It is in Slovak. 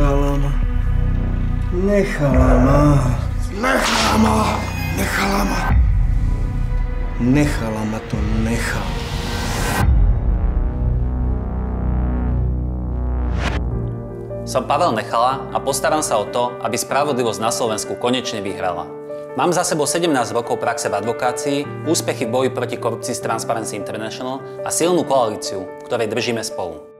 Nechala ma. Nechala ma. Nechala ma. Nechala ma. Nechala ma to nechala. Som Pavel Nechala a postaram sa o to, aby spravodlivosť na Slovensku konečne vyhrala. Mám za sebou 17 rokov praxe v advokácii, úspechy v boji proti korupcii z Transparency International a silnú koalíciu, ktorej držíme spolu.